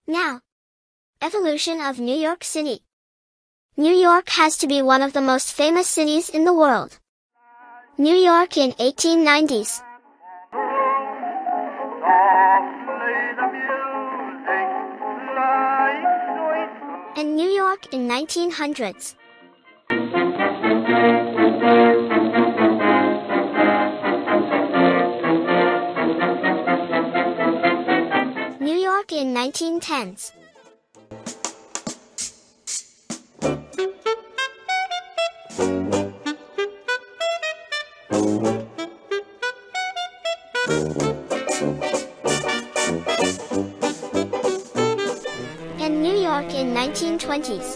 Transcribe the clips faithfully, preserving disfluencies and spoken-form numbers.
Now, evolution of New York City. New York has to be one of the most famous cities in the world. New York in eighteen nineties. And New York in nineteen hundreds. New York in nineteen tens. And New York in nineteen twenties.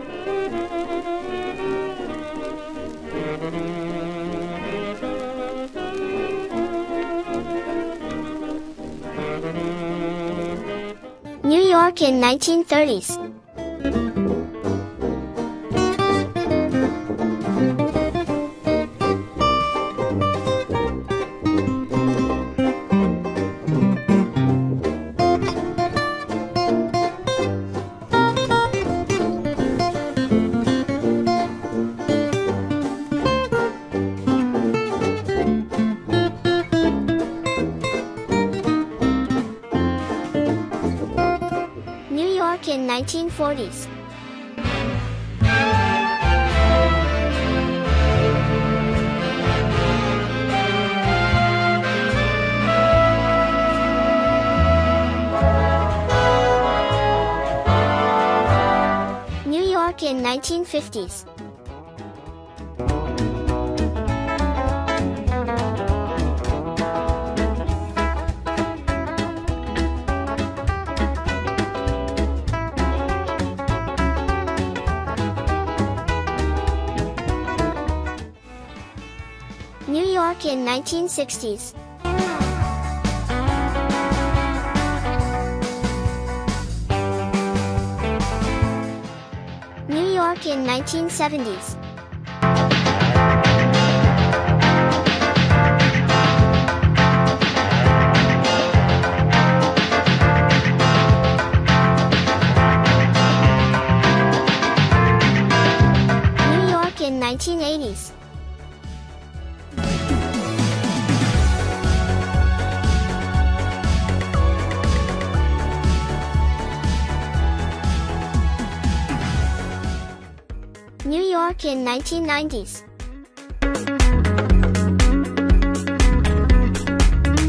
New York in nineteen thirties. New York in nineteen forties. New York in nineteen fifties. New York in nineteen sixties. New York in nineteen seventies. New York in nineteen eighties. New York in nineteen nineties.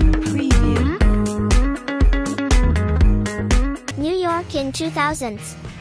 Preview. New York in two thousands.